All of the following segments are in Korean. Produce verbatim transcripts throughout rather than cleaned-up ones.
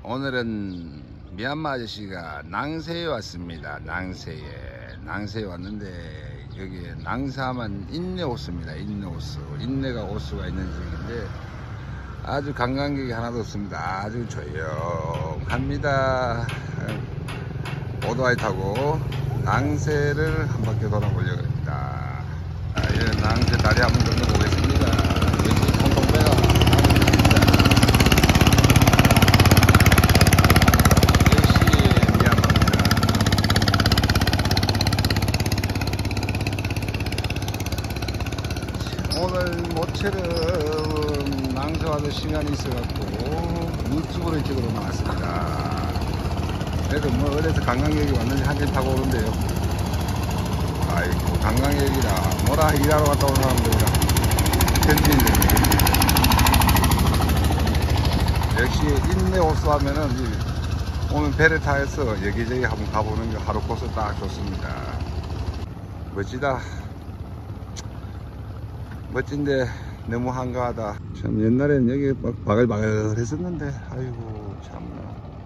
오늘은 미얀마 아저씨가 낭세에 왔습니다. 낭세에 낭세에 왔는데 여기에 낭사하면 인내호수입니다. 인내호수 인내가 호수가 있는 지역인데 아주 관광객이 하나도 없습니다. 아주 조용합니다. 오토바이 타고 낭세를 한 바퀴 돌아보려고 합니다. 아, 예, 낭세 다리 한번 건너보겠습니다. 여기 통통배가 오늘 모처럼 낭세 와서 시간이 있어갖고 유튜브를 찍으러 나왔습니다. 그래도 뭐 어디서 관광객이 왔는지 한 번 타고 오는데요. 아이고 관광객이라 뭐라 일하러 갔다 온 사람들이라 현지인들 역시 인내호수 하면은 오늘 배를 타서 여기저기 한번 가보는 게 하루 코스 딱 좋습니다. 멋지다. 멋진데 너무 한가하다. 참 옛날에는 여기 막 바글바글 했었는데 아이고 참나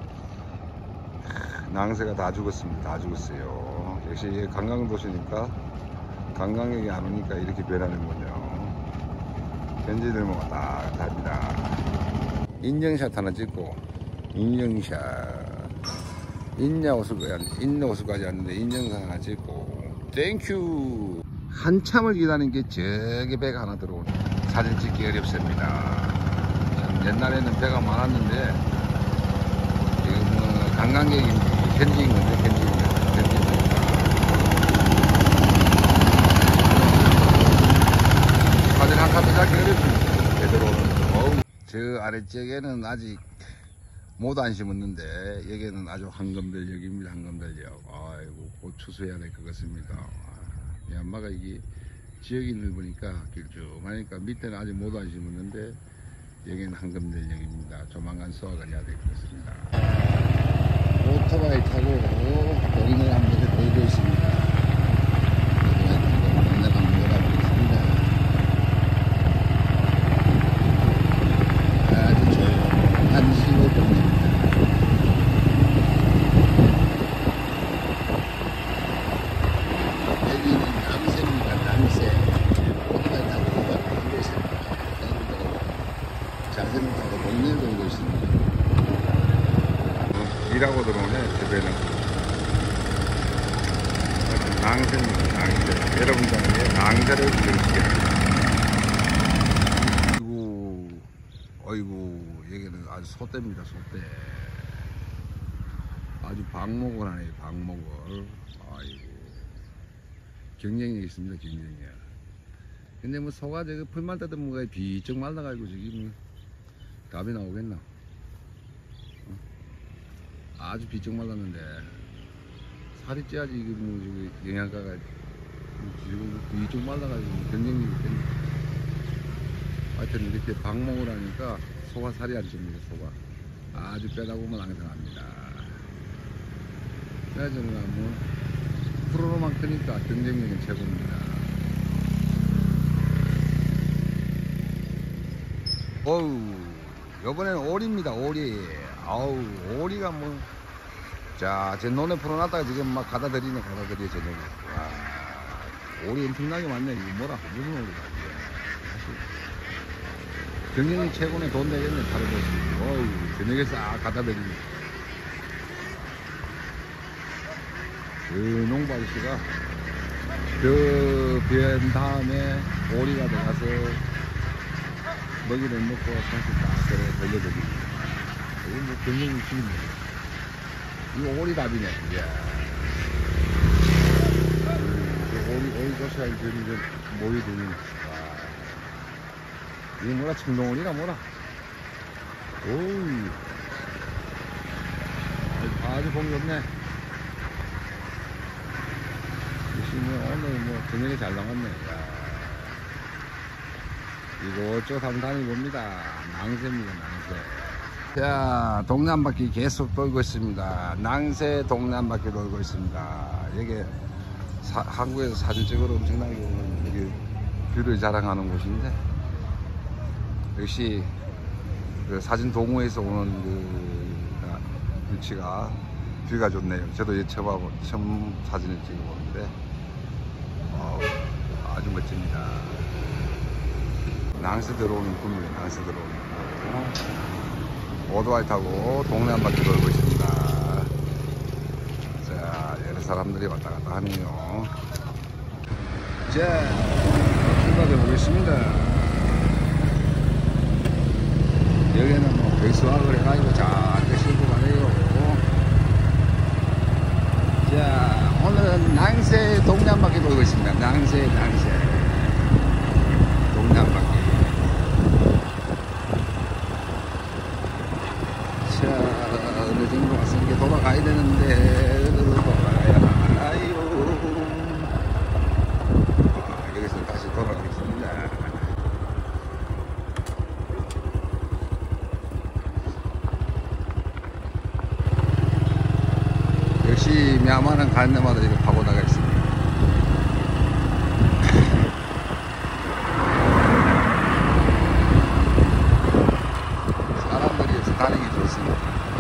낭새가 다 죽었습니다. 다 죽었어요. 역시 관광도시니까 관광객이 안 오니까 이렇게 변하는군요. 현지들 뭐 다 답니다. 인증샷 하나 찍고 인증샷 인내호수까지 인내호수까지 왔는데 인증샷 하나 찍고 땡큐. 한참을 기다린 게 저기 배가 하나 들어오네. 사진 찍기 어렵습니다. 옛날에는 배가 많았는데 지금 뭐 관광객인지 현지인 건데 현지인 현지인입니다. 사진 한 칸도 잡기 어렵습니다. 배 들어오는 거. 저 아래쪽에는 아직 못 안 심었는데 여기는 아주 황금들역입니다. 황금들역. 아이고 곧 추수해야 될 것 같습니다. 미얀마가 이게 지역이 넓으니까 길쭉하니까 밑에는 아직 못 안 심었는데 여기는 황금들역입니다. 조만간 수확을 해야 될 것 같습니다. 오토바이 타고 동네를 한 바퀴 돌고 있습니다. 오토바이 타고 동네를 한번 돌아보겠습니다. 아주 조용한 시골 동네입니다. 여기는 낭새입니다. 낭새. 오토바이 타고 돌고 있습니다. 자세는 타고 동네를 돌고 있습니다. 일하고 들어오네, 저 배는. 낭새입니다, 낭새. 여러분들에게 낭새를 보여줄게요. 아이고, 아이고, 여기는 아주 소떼입니다, 소떼. 아주 방목을 하네, 방목을. 아이고. 경쟁이 있습니다, 경쟁이. 근데 뭐 소가 저기 풀만 뜯은 뭐가 비쩍 말라가지고 저기 뭐 답이 나오겠나? 아주 비쩍 말랐는데 살이 쪄야지 이게 뭐 저기 영양가가 지금 비쩍 말라가지고 경쟁력이 있겠네. 하여튼 이렇게 방목을 하니까 소가 살이 안 찝니다. 소가 아주 빼다 보면 앙상합니다. 그래서 뭐 프로로만 크니까 경쟁력은 최고입니다. 어우 이번에는 오리입니다. 오리. 아우 오리가 뭐 자 제 논에 풀어놨다가 지금 막 갖다 드리네 갖다 드려 저녁에. 와 오리 엄청나게 많네. 이거 뭐라 무슨 오리가 이게. 경쟁이 최고네. 돈 되겠네. 바로 볼수 있고. 어우 저녁에 싹 갖다 드리네. 그 농부 아저씨가 그 변 다음에 오리가 들어가서 먹이를 먹고 다시 딱 그래 돌려드립니다. 이거 뭐 경쟁이 죽입니다. 이거 오리답이네. 이야. 그 오리, 오리 조사에 들이 모이더니. 와. 이게 뭐라, 청동오리나 뭐라. 오우. 아주 공기 없네. 역시 뭐 오늘 뭐 저녁에 잘 나왔네. 야. 이곳저곳 한번 다녀봅니다. 낭새입니다, 낭새. 자, 동네 한 바퀴 계속 돌고 있습니다. 낭새 동네 한 바퀴 돌고 있습니다. 여기 사, 한국에서 사진 찍으러 엄청나게 오는 여기 뷰를 자랑하는 곳인데 역시 그 사진 동호회에서 오는 그 위치가 뷰가 좋네요. 저도 이제 처음, 처음 사진을 찍어보는데 어, 아주 멋집니다. 낭스 들어오는 꿈이에요. 낭스 들어오는 꿈. 오토바이 타고 동네 한 바퀴 돌고 있습니다. 자, 여러 사람들이 왔다 갔다 하네요. 자, 출발해 보겠습니다. 여기는 뭐 백수학을 해가지고 잘 싣고 가네요. 자, 오늘은 낭새 동네 한 바퀴 돌고 있습니다. 낭새, 낭새. 동네 한 바퀴. 자, 어느 정도 왔으니까 돌아가야 되는데, 어디로 돌아가야 하나요? 아, 여기서 다시 돌아가겠습니다. 역시 미얀마는 가는 데마다 이렇게 파고다가 있습니다. 사람들이 여기서 다니기 좋습니다.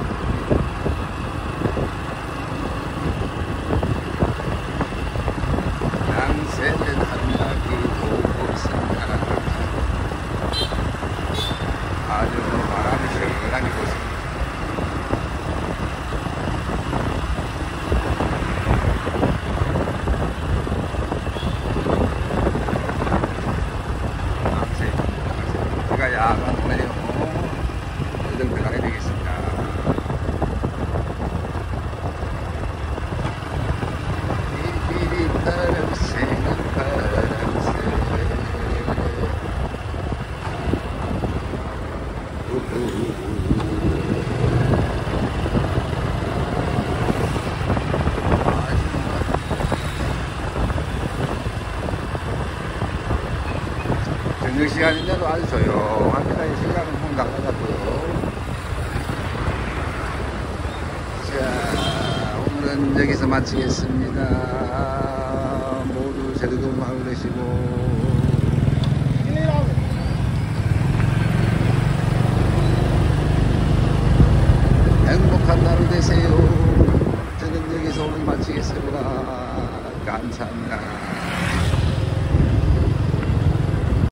낭새는 한 바퀴 돌고 있습니다. 아주 바람이 시원하게 불습니다. 야간 오네요. 이들 들어가야 되겠습니다. 삐삐리 파랑새 파랑새 저녁 시간인데도 아주 조용합니다. 이 시간은 문 닫아놨고요. 자, 오늘은 여기서 마치겠습니다. 모두 즐거운 하루 되시고 행복한 하루 되세요. 저는 여기서 오늘 마치겠습니다. 감사합니다.